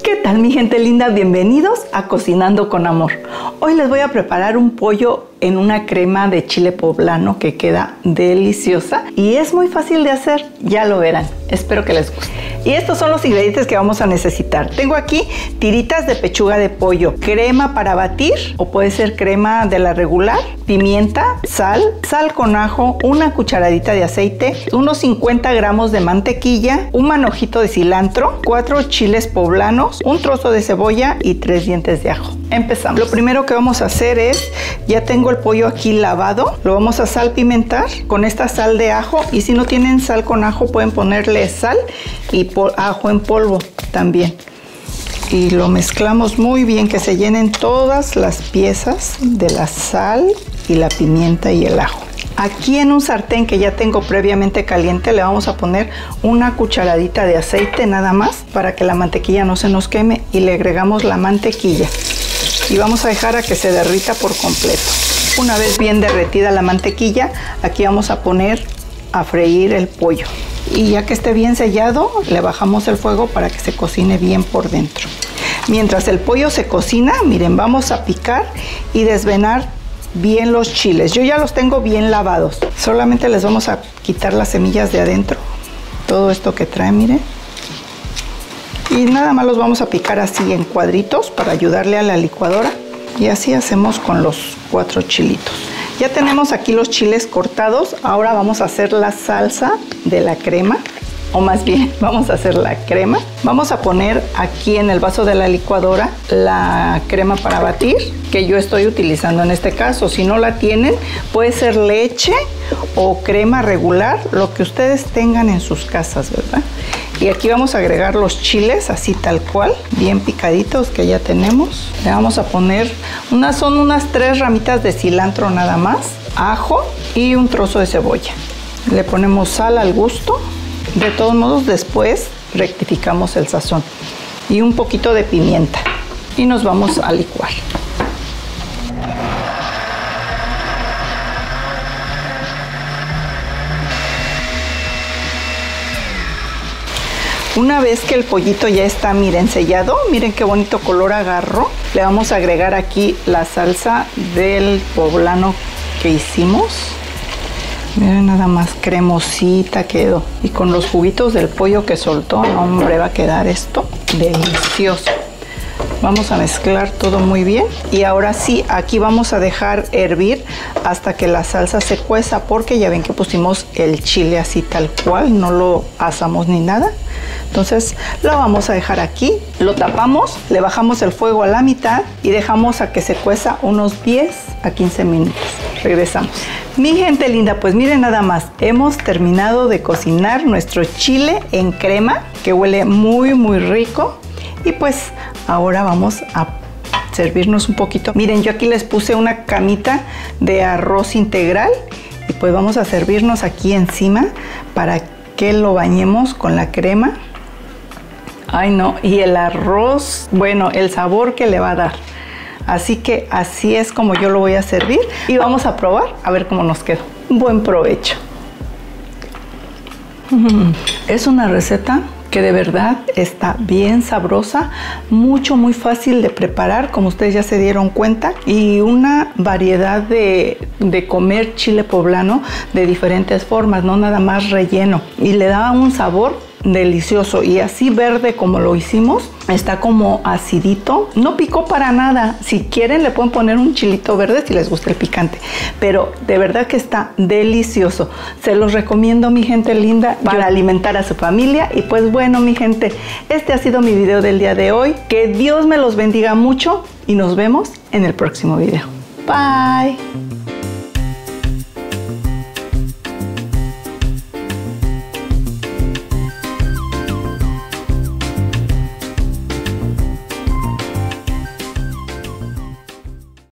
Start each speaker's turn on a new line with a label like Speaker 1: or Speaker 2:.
Speaker 1: ¿Qué tal mi gente linda? Bienvenidos a Cocinando con Amor. Hoy les voy a preparar un pollo en una crema de chile poblano que queda deliciosa y es muy fácil de hacer, ya lo verán. Espero que les guste. Y estos son los ingredientes que vamos a necesitar. Tengo aquí tiritas de pechuga de pollo, crema para batir o puede ser crema de la regular, pimienta, sal con ajo, una cucharadita de aceite, unos 50 gramos de mantequilla, un manojito de cilantro, 4 chiles poblanos, un trozo de cebolla y 3 dientes de ajo. Empezamos. Lo primero que vamos a hacer es, ya tengo el pollo aquí lavado, lo vamos a salpimentar con esta sal de ajo y si no tienen sal con ajo pueden ponerle sal y ajo en polvo también. Y lo mezclamos muy bien, que se llenen todas las piezas de la sal y la pimienta y el ajo. Aquí en un sartén que ya tengo previamente caliente le vamos a poner una cucharadita de aceite nada más para que la mantequilla no se nos queme y le agregamos la mantequilla y vamos a dejar a que se derrita por completo. Una vez bien derretida la mantequilla, aquí vamos a poner a freír el pollo y ya que esté bien sellado le bajamos el fuego para que se cocine bien por dentro. Mientras el pollo se cocina, miren, vamos a picar y desvenar bien los chiles. Yo ya los tengo bien lavados, solamente les vamos a quitar las semillas de adentro, todo esto que trae, miren, y nada más los vamos a picar así en cuadritos para ayudarle a la licuadora y así hacemos con los 4 chilitos. Ya tenemos aquí los chiles cortados, ahora vamos a hacer la salsa de la crema, o más bien vamos a hacer la crema. Vamos a poner aquí en el vaso de la licuadora la crema para batir que yo estoy utilizando en este caso. Si no la tienen, puede ser leche o crema regular, lo que ustedes tengan en sus casas, ¿verdad? Y aquí vamos a agregar los chiles así tal cual, bien picaditos que ya tenemos. Le vamos a poner son unas 3 ramitas de cilantro nada más, ajo y un trozo de cebolla. Le ponemos sal al gusto. De todos modos, después rectificamos el sazón y un poquito de pimienta y nos vamos a licuar. Una vez que el pollito ya está, miren, sellado, miren qué bonito color agarró, le vamos a agregar aquí la salsa del poblano que hicimos. Miren nada más cremosita quedó. Y con los juguitos del pollo que soltó, hombre, va a quedar esto delicioso. Vamos a mezclar todo muy bien. Y ahora sí, aquí vamos a dejar hervir hasta que la salsa se cueza, porque ya ven que pusimos el chile así tal cual, no lo asamos ni nada. Entonces lo vamos a dejar aquí, lo tapamos, le bajamos el fuego a la mitad y dejamos a que se cueza unos 10 a 15 minutos. Regresamos. Mi gente linda, pues miren nada más, hemos terminado de cocinar nuestro chile en crema, que huele muy muy rico. Y pues ahora vamos a servirnos un poquito. Miren, yo aquí les puse una camita de arroz integral y pues vamos a servirnos aquí encima para que lo bañemos con la crema. Ay no, y el arroz, bueno, el sabor que le va a dar. Así que así es como yo lo voy a servir y vamos a probar a ver cómo nos quedó. Buen provecho. Es una receta que de verdad está bien sabrosa, muy fácil de preparar, como ustedes ya se dieron cuenta, y una variedad de comer chile poblano de diferentes formas, no nada más relleno, y le da un sabor delicioso. Y así verde como lo hicimos, está como acidito, no picó para nada. Si quieren le pueden poner un chilito verde si les gusta el picante, pero de verdad que está delicioso. Se los recomiendo, mi gente linda, para alimentar a su familia. Y pues bueno, mi gente, este ha sido mi video del día de hoy. Que Dios me los bendiga mucho y nos vemos en el próximo video. Bye.